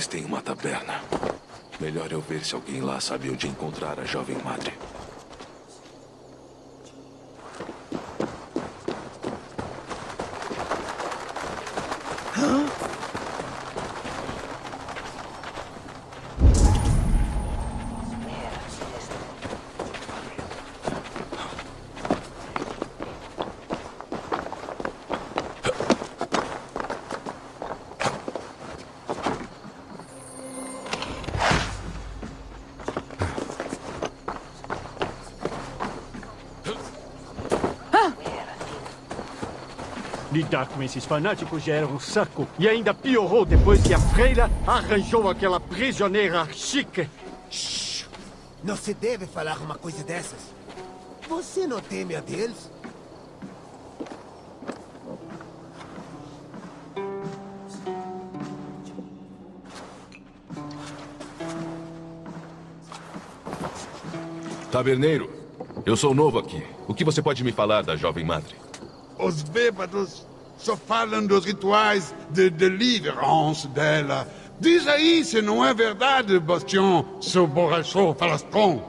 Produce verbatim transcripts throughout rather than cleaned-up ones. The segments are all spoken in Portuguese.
tem uma taberna. Melhor eu ver se alguém lá sabe onde encontrar a jovem madre. Lidar com esses fanáticos já era um saco. E ainda piorou depois que a freira arranjou aquela prisioneira chique. Shhh! Não se deve falar uma coisa dessas. Você não teme a deles? Taberneiro, eu sou novo aqui. O que você pode me falar da jovem madre? Os bêbados só falam dos rituais de deliverance dela. Diz aí se não é verdade, Bastian, seu borrachou falastrão.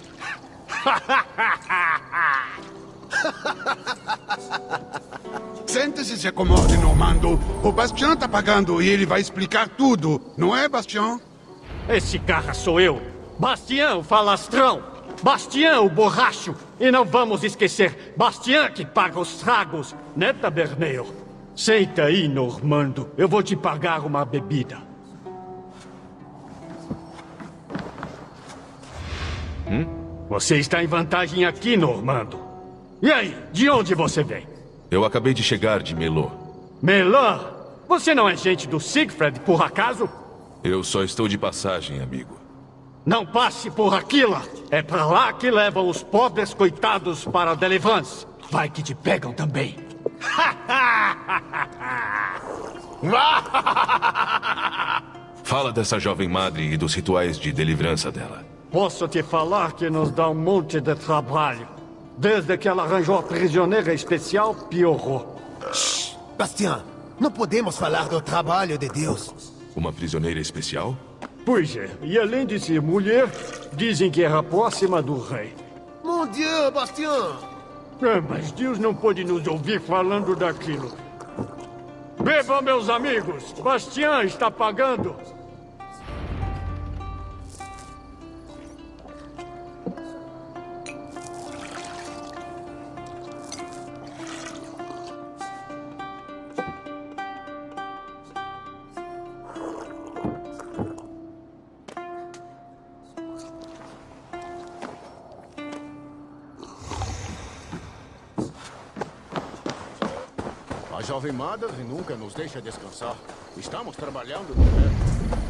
Sente-se e se acomode, Normando. O Bastian tá pagando e ele vai explicar tudo. Não é, Bastian? Esse cara sou eu. Bastian, o falastrão. Bastian, o borracho. E não vamos esquecer, Bastian que paga os tragos, né, taberneiro? Senta aí, Normando. Eu vou te pagar uma bebida. Hum? Você está em vantagem aqui, Normando. E aí, de onde você vem? Eu acabei de chegar de Melô. Melã? Você não é gente do Siegfried, por acaso? Eu só estou de passagem, amigo. Não passe por Aquila. É pra lá que levam os pobres coitados para Deliverance. Vai que te pegam também. Fala dessa jovem madre e dos rituais de deliverança dela. Posso te falar que nos dá um monte de trabalho. Desde que ela arranjou a prisioneira especial, piorou. Shhh! Bastian, não podemos falar do trabalho de Deus. Uma prisioneira especial? Pois é, e além de ser mulher, dizem que era próxima do rei. Mon Dieu, Bastian! É, mas Deus não pode nos ouvir falando daquilo. Bebam, meus amigos! Bastian está pagando! A jovem madre nunca nos deixa descansar. Estamos trabalhando no pé.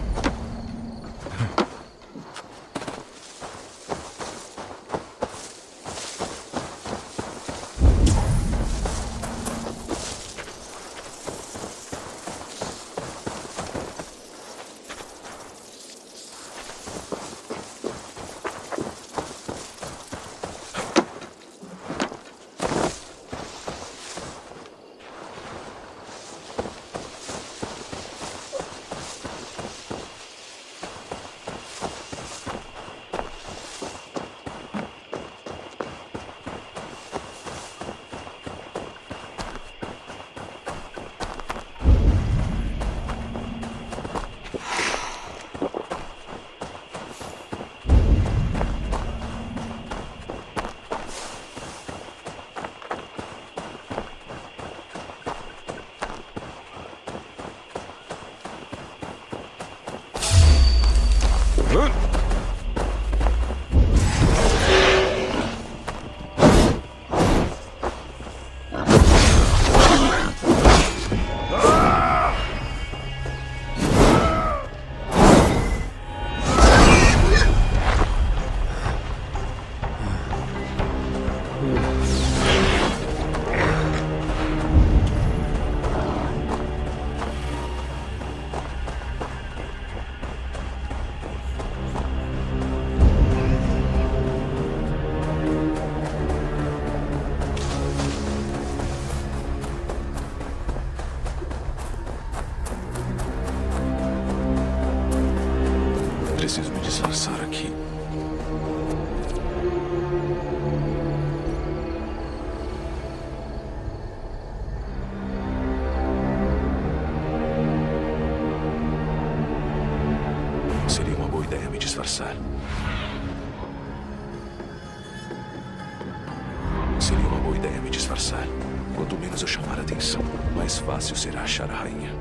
disfarçar. Quanto menos eu chamar a atenção, mais fácil será achar a rainha.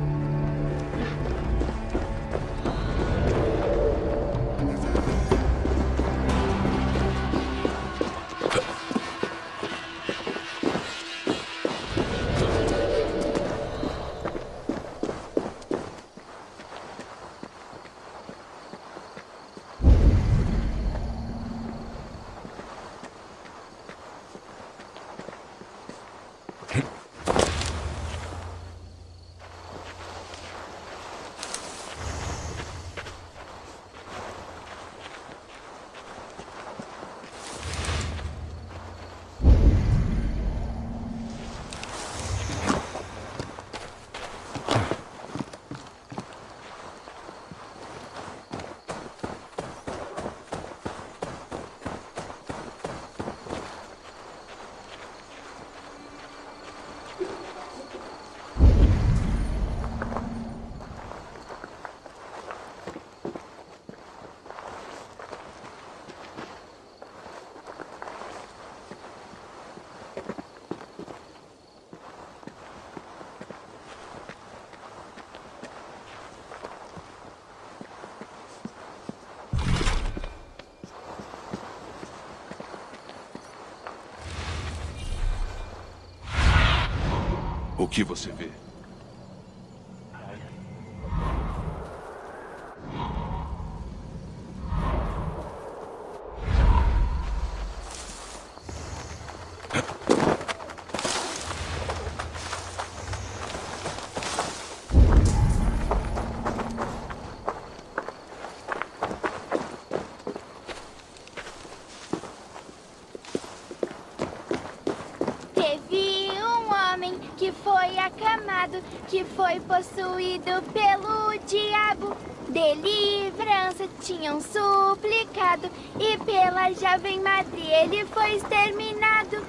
O que você vê? Que foi possuído pelo diabo. Deliverança tinham suplicado, e pela jovem madre ele foi exterminado.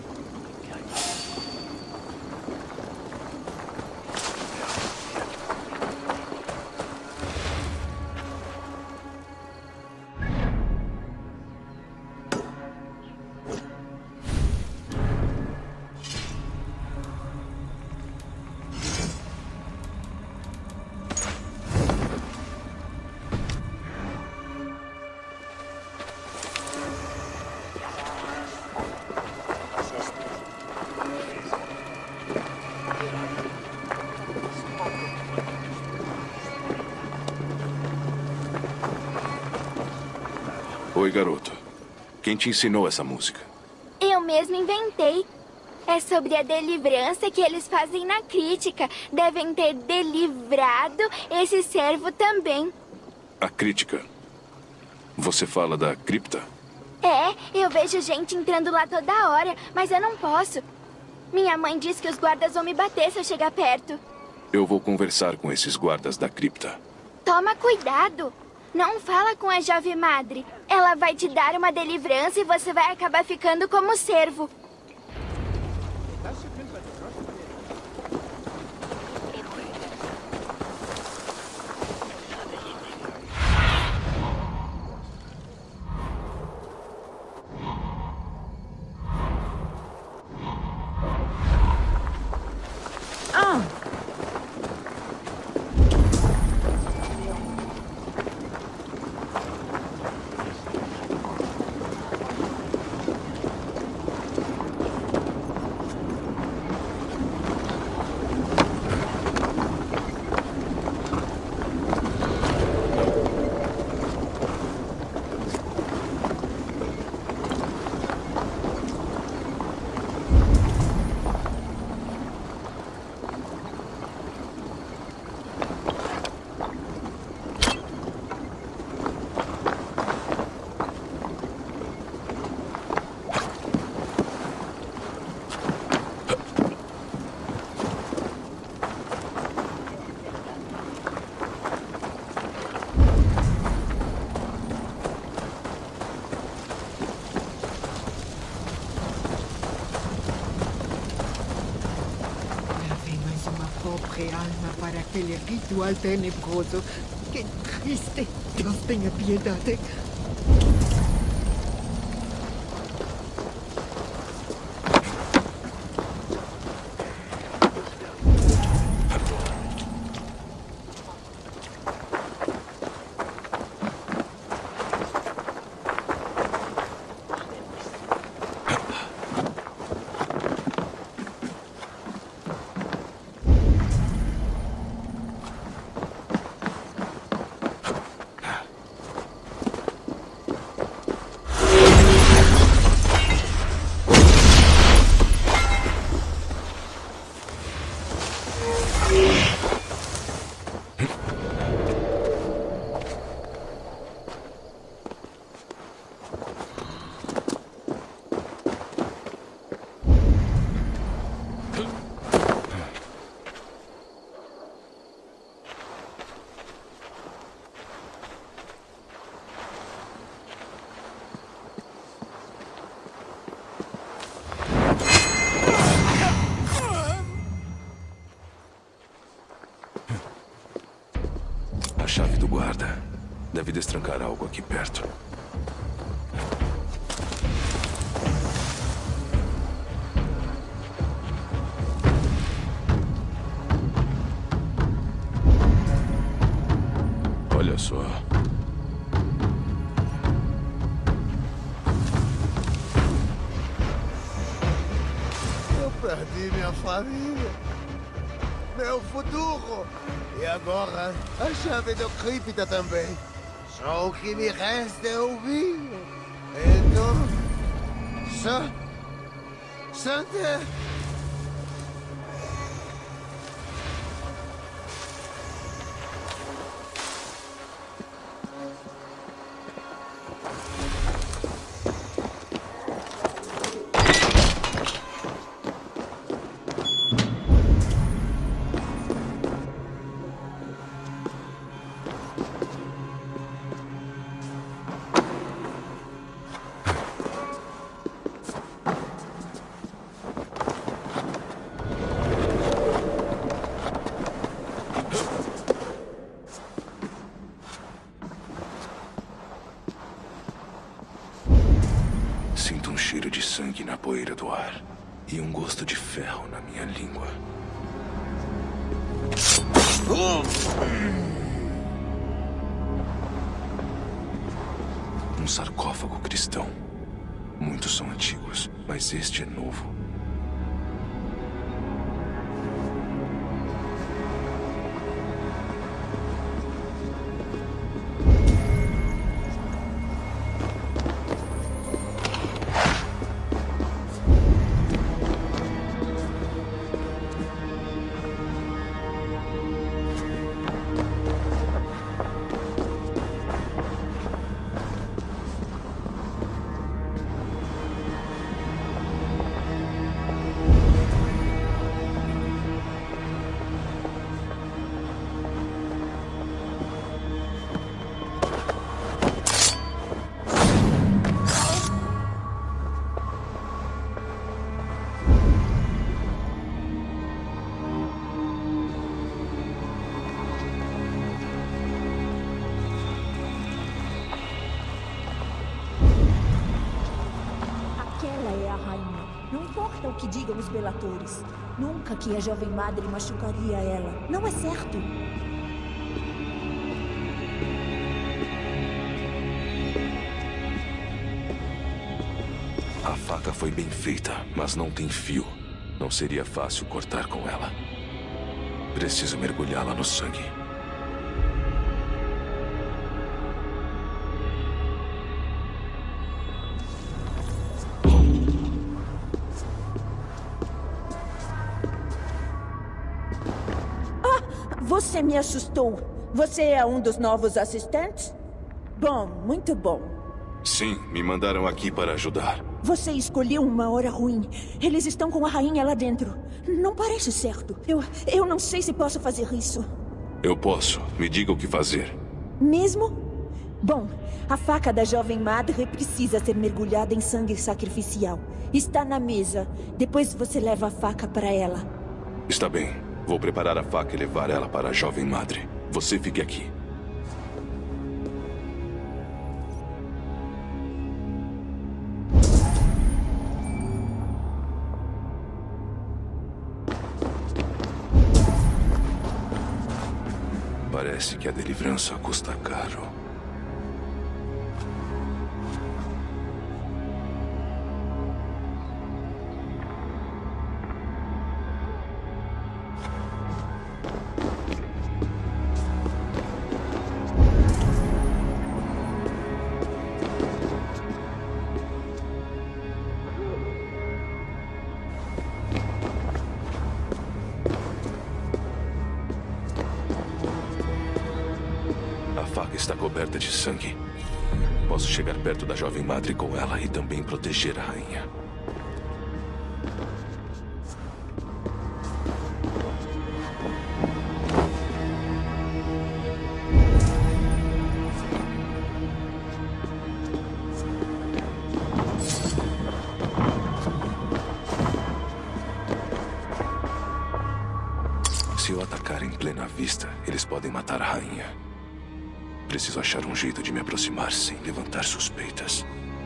Oi, garoto. Quem te ensinou essa música? Eu mesmo inventei. É sobre a deliverança que eles fazem na crítica. Devem ter delivrado esse servo também. A crítica? Você fala da cripta? É, eu vejo gente entrando lá toda hora, mas eu não posso. Minha mãe diz que os guardas vão me bater se eu chegar perto. Eu vou conversar com esses guardas da cripta. Toma cuidado. Não fala com a jovem madre. Ela vai te dar uma deliverança e você vai acabar ficando como servo. Alma para aquele ritual tenebroso. Que triste. Deus tenha piedade. Deve destrancar algo aqui perto. Olha só. Eu perdi minha família. Meu futuro. E agora, a chave do cripta também. Só o que me resta é ouvir. Então... Só... Santa... Sinto um cheiro de sangue na poeira do ar e um gosto de ferro na minha língua. Um sarcófago cristão. Muitos são antigos, mas este é novo. Não importa o que digam os belatores. Nunca que a jovem madre machucaria ela. Não é certo. A faca foi bem feita, mas não tem fio. Não seria fácil cortar com ela. Preciso mergulhá-la no sangue. Você me assustou. Você é um dos novos assistentes? Bom, muito bom. Sim, me mandaram aqui para ajudar. Você escolheu uma hora ruim. Eles estão com a rainha lá dentro. Não parece certo. Eu, eu não sei se posso fazer isso. Eu posso. Me diga o que fazer. Mesmo? Bom, a faca da jovem madre precisa ser mergulhada em sangue sacrificial. Está na mesa. Depois você leva a faca para ela. Está bem. Vou preparar a faca e levar ela para a jovem madre. Você fique aqui. Parece que a deliverança custa caro. Está coberta de sangue. Posso chegar perto da jovem madre com ela e também proteger a rainha. Se eu atacar em plena vista, eles podem matar a rainha. Preciso achar um jeito de me aproximar sem levantar suspeitas.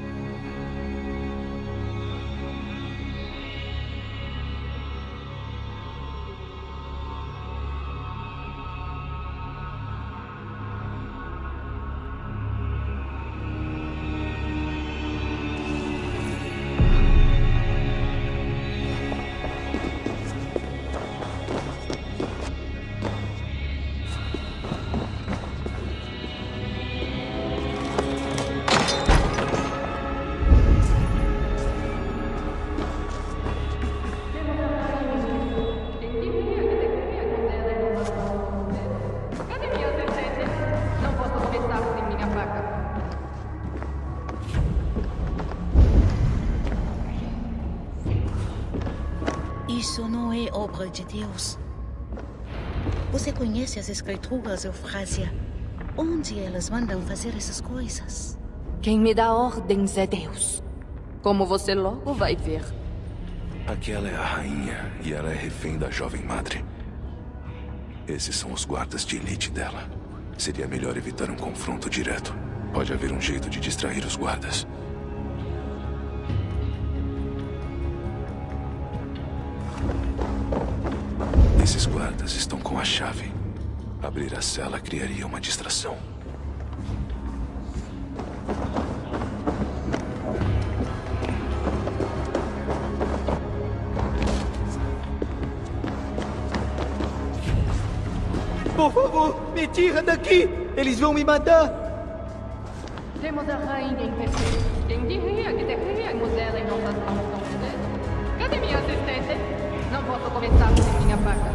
Isso não é obra de Deus. Você conhece as escrituras, Eufrásia? Onde elas mandam fazer essas coisas? Quem me dá ordens é Deus. Como você logo vai ver. Aquela é a rainha e ela é refém da jovem madre. Esses são os guardas de elite dela. Seria melhor evitar um confronto direto. Pode haver um jeito de distrair os guardas. Esses guardas estão com a chave. Abrir a cela criaria uma distração. Por favor, me tira daqui! Eles vão me matar! Temos a rainha em pessoa. Quem diria que teríamos ela em nossas mãos tão cedo? Cadê minha assistente? Não posso começar sem minha faca.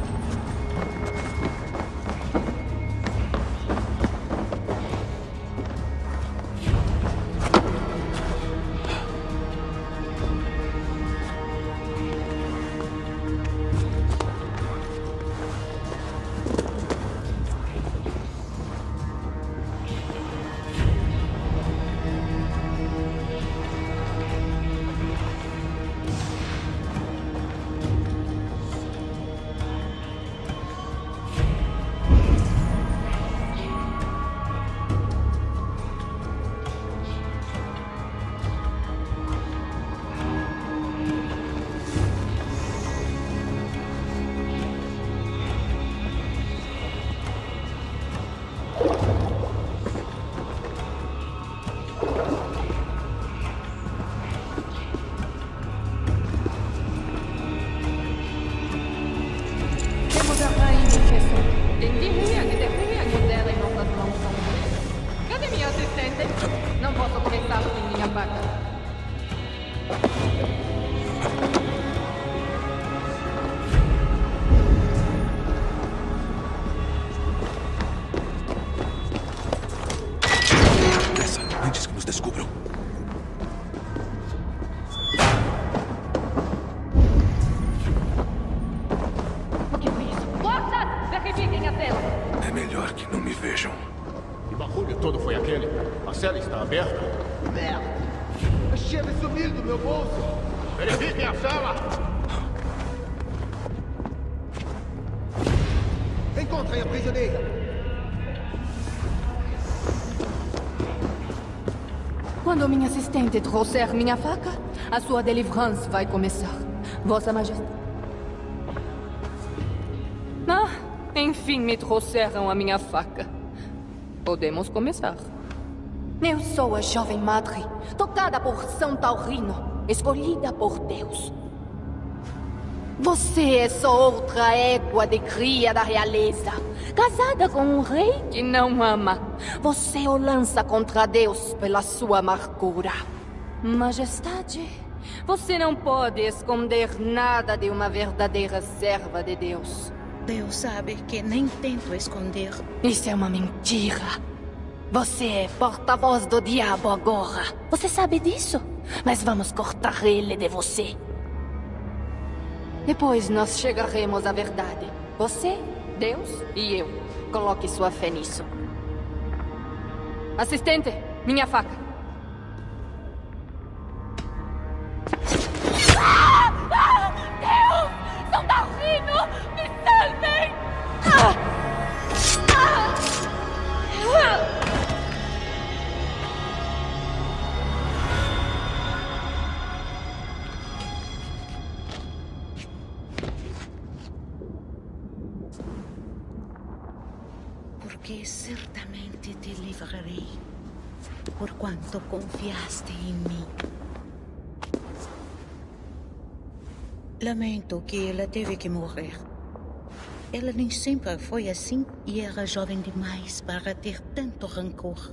Quando minha assistente trouxer minha faca, a sua delivrance vai começar. Vossa Majestade. Ah, enfim me trouxeram a minha faca. Podemos começar. Eu sou a jovem madre, tocada por São Taurino, escolhida por Deus. Você é só outra égua de cria da realeza, casada com um rei que não ama. Você o lança contra Deus pela sua amargura. Majestade, você não pode esconder nada de uma verdadeira serva de Deus. Deus sabe que nem tento esconder. Isso é uma mentira. Você é porta-voz do diabo agora. Você sabe disso? Mas vamos cortar ele de você. Depois nós chegaremos à verdade. Você, Deus e eu. Coloque sua fé nisso. Assistente, minha faca. Ah! Ah! Deus! São Taurino! Me salvem! Ah! Ah! e certamente te livrarei, por quanto confiaste em mim. Lamento que ela teve que morrer. Ela nem sempre foi assim e era jovem demais para ter tanto rancor.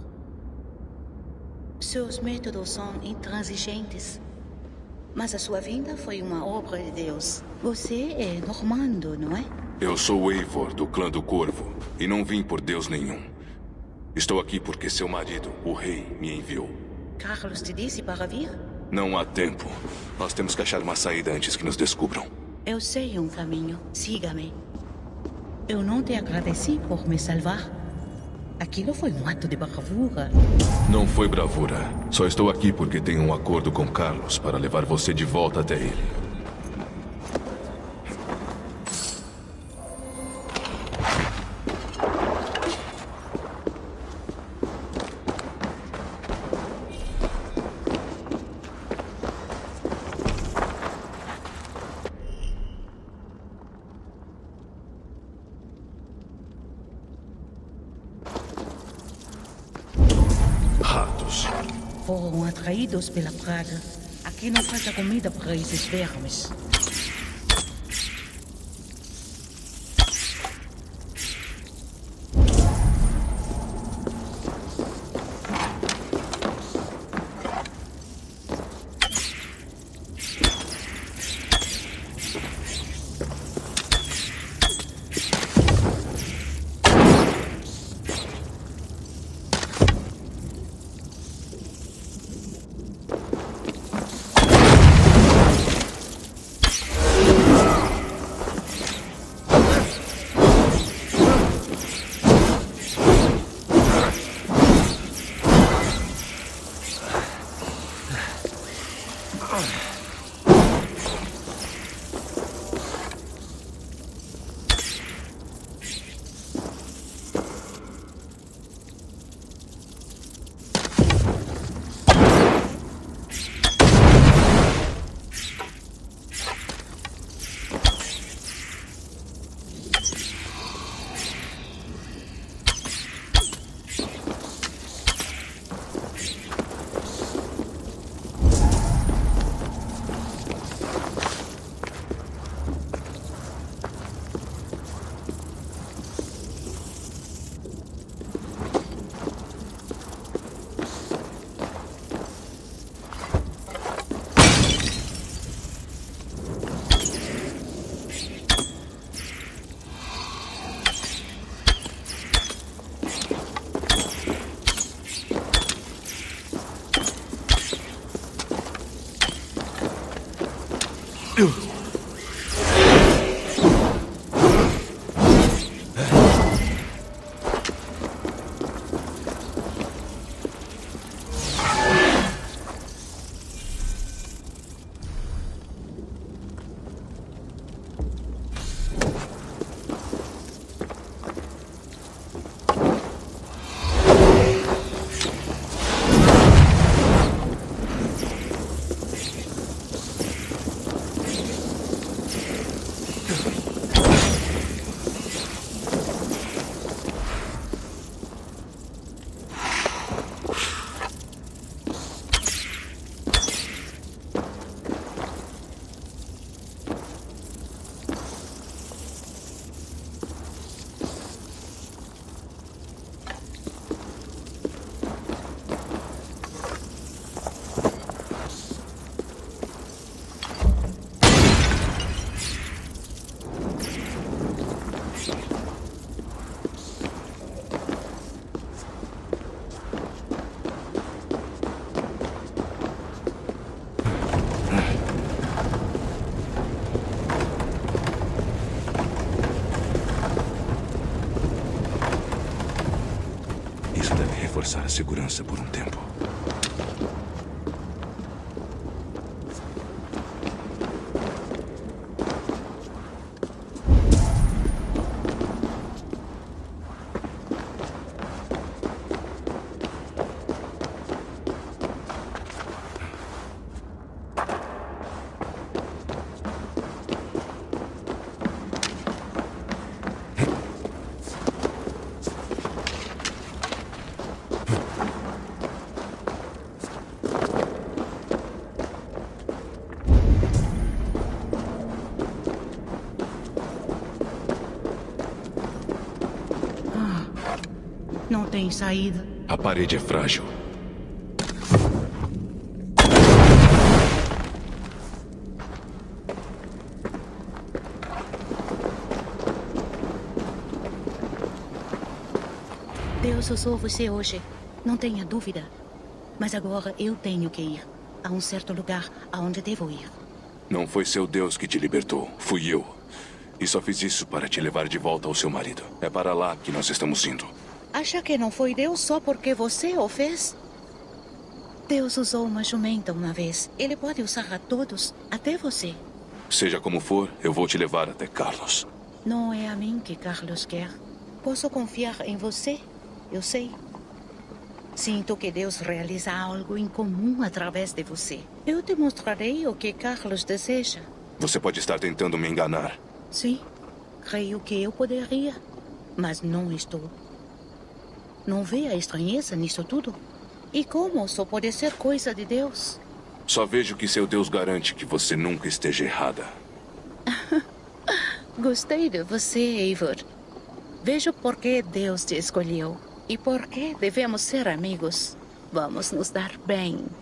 Seus métodos são intransigentes, mas a sua vinda foi uma obra de Deus. Você é normando, não é? Eu sou Eivor, do clã do Corvo, e não vim por Deus nenhum. Estou aqui porque seu marido, o rei, me enviou. Carlos te disse para vir? Não há tempo. Nós temos que achar uma saída antes que nos descubram. Eu sei um caminho. Siga-me. Eu não te agradeci por me salvar. Aquilo foi um ato de bravura. Não foi bravura. Só estou aqui porque tenho um acordo com Carlos para levar você de volta até ele. Foram atraídos pela praga. Aqui não falta comida para esses vermes. Reforçar a segurança por um tempo. tem saída. A parede é frágil. Deus usou você hoje, não tenha dúvida. Mas agora eu tenho que ir a um certo lugar aonde devo ir. Não foi seu Deus que te libertou, fui eu. E só fiz isso para te levar de volta ao seu marido. É para lá que nós estamos indo. Acha que não foi Deus só porque você o fez? Deus usou uma jumenta uma vez. Ele pode usar a todos, até você. Seja como for, eu vou te levar até Carlos. Não é a mim que Carlos quer. Posso confiar em você? Eu sei. Sinto que Deus realiza algo em comum através de você. Eu te mostrarei o que Carlos deseja. Você pode estar tentando me enganar. Sim, creio que eu poderia, mas não estou. Não vê a estranheza nisso tudo? E como só pode ser coisa de Deus? Só vejo que seu Deus garante que você nunca esteja errada. Gostei de você, Eivor. Vejo por que Deus te escolheu e por que devemos ser amigos. Vamos nos dar bem.